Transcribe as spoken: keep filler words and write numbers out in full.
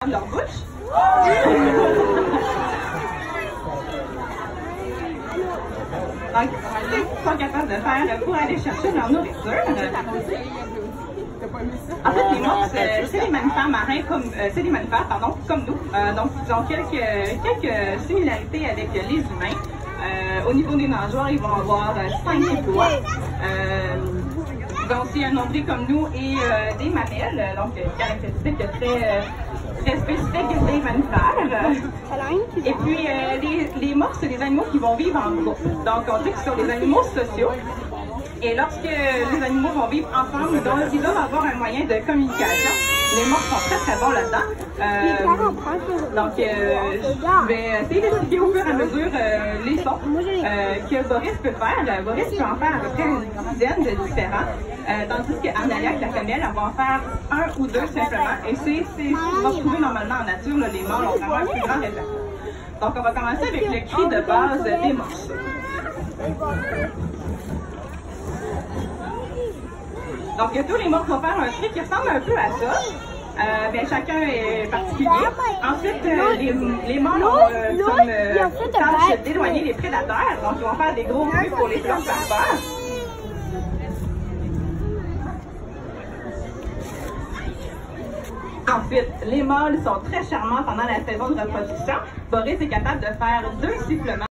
de leur bouche. Donc, qu'est-ce qu'ils sont capables de faire pour aller chercher leur nourriture? En fait, les morses, euh, c'est des mammifères marins comme, euh, c'est des mammifères, pardon, comme nous. Euh, donc, ils ont quelques, quelques similarités avec les humains. Euh, au niveau des nageoires, ils vont avoir euh, cinq doigts. Euh, ils ont aussi un nombril comme nous et euh, des mamelles, donc euh, caractéristiques très, euh, très spécifiques des mammifères. Et puis, euh, les, les morses, c'est des animaux qui vont vivre en groupe. Donc, on dit que ce sont des animaux sociaux. Et lorsque les animaux vont vivre ensemble, donc, ils doivent avoir un moyen de communication. Les morses sont très très bons là-dedans. Euh, donc, euh, je vais essayer d'expliquer au fur et à mesure euh, les sons euh, que Boris peut faire. Boris peut en faire à peu près une dizaine de différents. Euh, tandis qu'Arnalia, la femelle, elle va en faire un ou deux simplement. Et c'est ce qu'on va trouver normalement en nature. Là, les mâles ont vraiment un plus grand répertoire. Donc, on va commencer avec le cri de base des morses. Donc, tous les morses vont faire un cri qui ressemble un peu à ça. Euh, bien, chacun est particulier. Ensuite, euh, les, les mâles ont euh, comme euh, tâche d'éloigner les prédateurs. Donc, ils vont faire des gros bruits pour les faire peur. Ensuite, les mâles sont très charmants pendant la saison de reproduction. Boris est capable de faire deux sifflements.